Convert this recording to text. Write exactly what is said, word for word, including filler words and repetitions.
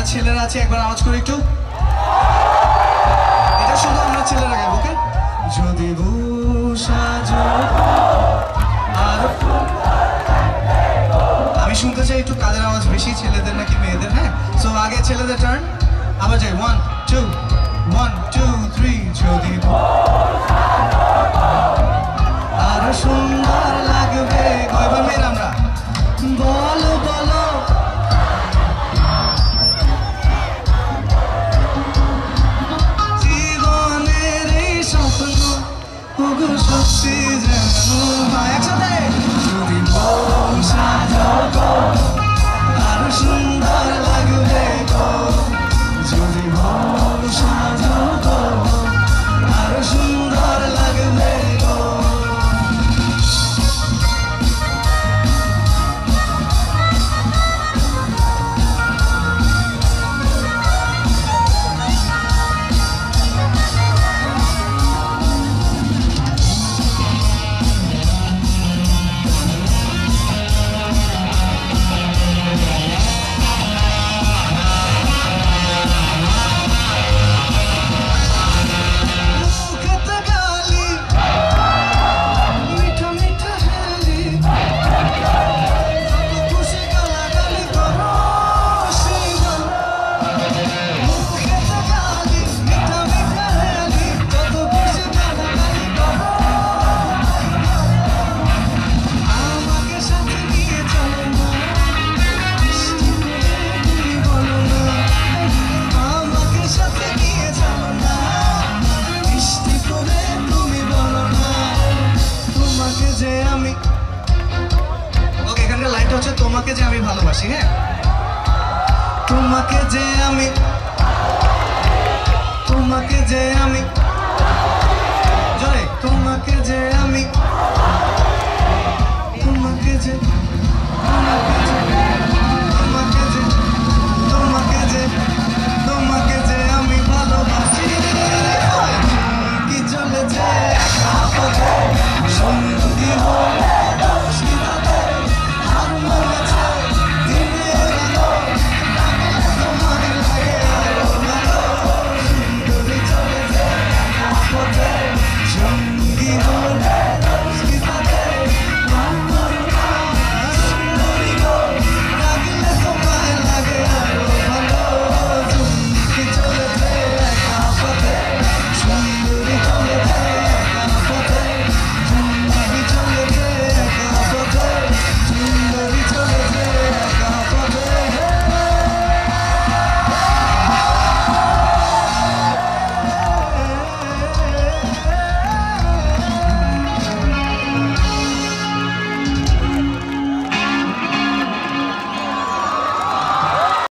ছেলেরা আছে একবার আওয়াজ করে একটু। এটা শুধু আমরা ছেলেরা গাইব, ওকে? যদি সাজো আর আমি শুনতে চাই একটু কাদের আওয়াজ বেশি, ছেলেদের নাকি মেয়েদের? হ্যাঁ, সো আগে ছেলেদের টার্ন, আবার যাই one two one two three. যদি আরো সুন্দর লাগবে, এবার মেয়েরা আমরা বলো বলো জীবনের এই স্বপ্ন ওগো সত্যি যেন হয়। একসাথে যদি বউ সাজো গো আরো সুন্দর লাগবে গো, যদি বউ সাজো গো আরো সুন্দর লাগবে গো। তোমাকে যে আমি ভালোবাসি, হ্যাঁ তোমাকে যে আমি তোমাকে যে আমি জয় তোমাকে যে আমি